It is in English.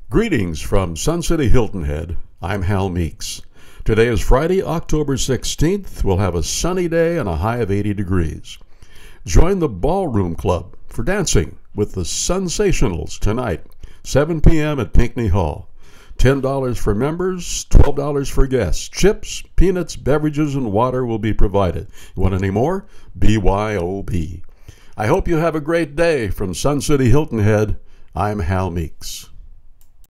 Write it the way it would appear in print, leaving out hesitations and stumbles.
Greetings from Sun City Hilton Head. I'm Hal Meeks. Today is Friday, October 16th. We'll have a sunny day and a high of 80 degrees. Join the Ballroom Club for dancing with the Sensationals tonight, 7 p.m. at Pinckney Hall. $10 for members, $12 for guests. Chips, peanuts, beverages, and water will be provided. You want any more? BYOB. I hope you have a great day. From Sun City Hilton Head, I'm Hal Meeks.